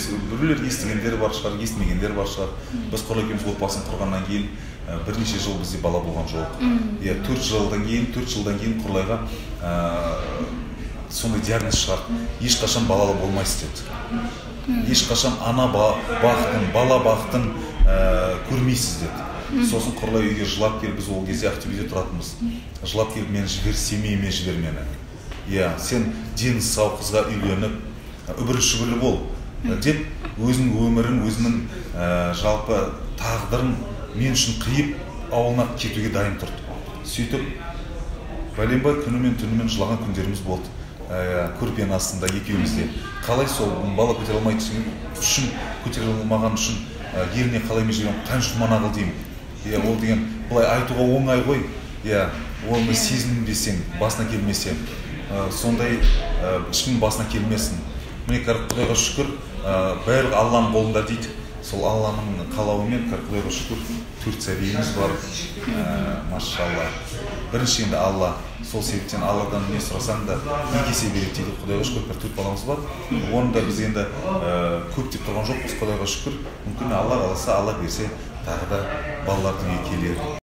білмейміз, біреулер естігендер бар шығар, естімегендер бар шығар. Біз Құралай екеуміз отбасын құрғаннан кейін бірнеше жыл бізде бала болған жоқ. 4 жылдан кейін Құралайға сондай диагноз шығарды. Ешқашан балалы болмайсыз деді. Ешқашан ана бақытын, бала бақытын көрмейсіз деді. Сосын Құралай үйге жылап келіп, біз ол кезде Ақтөбеде тұратынбыз. Жылап келіп, мені жібер, семейіме жібер мені. Сен дені сау қызға үйленіп, үбірлі-шүбірлі бол деп, өзінің өмірін, өзінің жалпы тағдырын мен үшін қиып, ауылына кетуге дайын тұрды. Сөйтіп, бәленбай күнімен түнімен жылаған күндеріміз болды. Көрпенің астында екеумізде. Қалай сол бала көтере алмайды үшін, көтере алмаған үшін еліне қалай мен жүрген қаншық мана қыл деймін. Ол деген былай айтуға оңай ғой. Оны сезінбесең, басына келмесе, сондай ешкім басына келмесін. Міне Құдайға шүкір, бәрі Алланың қолында дейді. Сол Алланың қалауымен Құдайға шүкір 4 сәбиіміз бар. Машалла. Бірінші енді Алла, сол себептен Алладан не сұрасаң да екі есе береді дейді. Құдайға шүкір 4 баламыз бар. Оны да біз енді көп деп тұрған жоқпыз, Құдайға шүкір. Мүмкін Алла қаласа, Алла берсе, тағы да балалар дүниеге келер.